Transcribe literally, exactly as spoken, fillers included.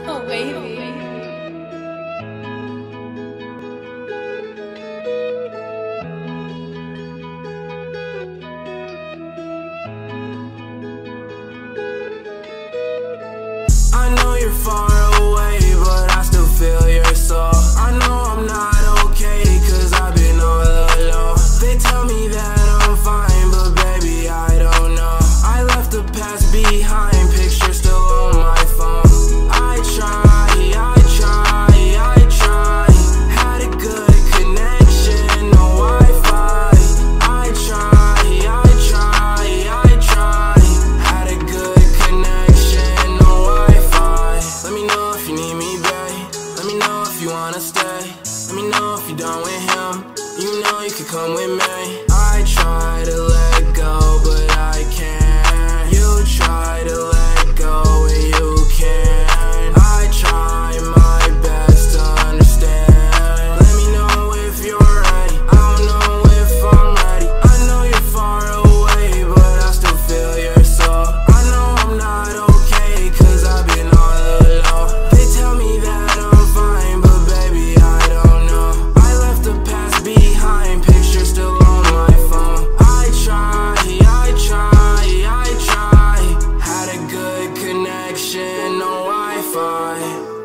Oh, wavy. I know you're far away, but I still feel your soul. I know I'm not okay, cause I've been all alone. They tell me that I'm fine, but baby, I don't know. I left the past behind, picture still on my phone. I try, I try, I try. Had a good connection, no Wi-Fi. I try, I try, I try. Had a good connection, no Wi-Fi. Let me know if you need me, babe. Let me know if you wanna stay. Let me know if you're done with him. You know you can come with me. I try to let go, but I can't. You try to let go, and you can't. I try my best to understand. Let me know if you're ready. I don't know if I'm ready. I know you're far away, but I still feel your soul. I know I'm not okay, cause I've been all alone. They tell me that I'm fine, but baby, I don't know. I left the past behind, picture still on my phone. I try, I try, I try. Had a good connection, no Wi-Fi.